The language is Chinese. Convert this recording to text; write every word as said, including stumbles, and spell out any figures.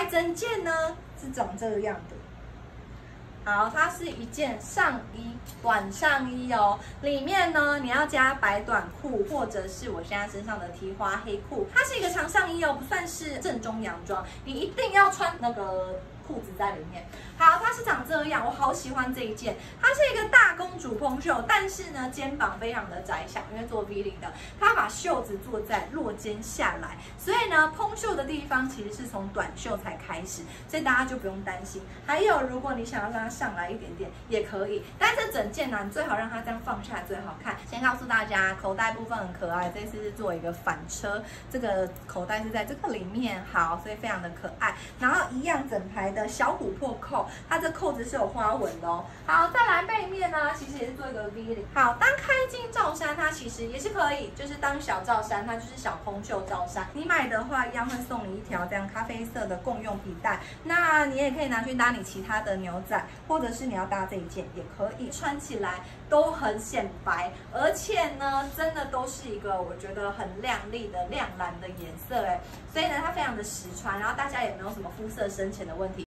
整件呢是长这个样的。好，它是一件上衣，短上衣哦。里面呢，你要加白短裤，或者是我现在身上的提花黑裤。它是一个长上衣哦，不算是正宗洋装，你一定要穿那个裤子在里面。好，它是长这样，我好喜欢这一件。它是一个大公主蓬袖，但是呢，肩膀非常的窄小，因为做 V 领的，它把袖子做在落肩下来，所以呢，蓬袖的地方其实是从短袖才开始，所以大家就不用担心。还有，如果你想要让它上来一点点也可以，但这整件呢，你最好让它这样放下来最好看。先告诉大家，口袋部分很可爱，这次是做一个反车，这个口袋是在这个里面，好，所以非常的可爱。然后一样整排的小琥珀扣，它这扣子是有花纹的哦。好，再来背面呢，其实也是做一个 V 领。好，当开襟罩衫，它其实也是可以，就是当小罩衫，它就是小蓬袖罩衫。你买的话，一样会送你一条这样咖啡色的共用皮带，那你也可以拿去搭你其他的牛仔，或者是你要搭这一件也可以，穿起来都很显白，而且呢，真的都是一个我觉得很亮丽的亮蓝的颜色哎，所以呢，它非常的实穿，然后大家也没有什么肤色深浅的问题。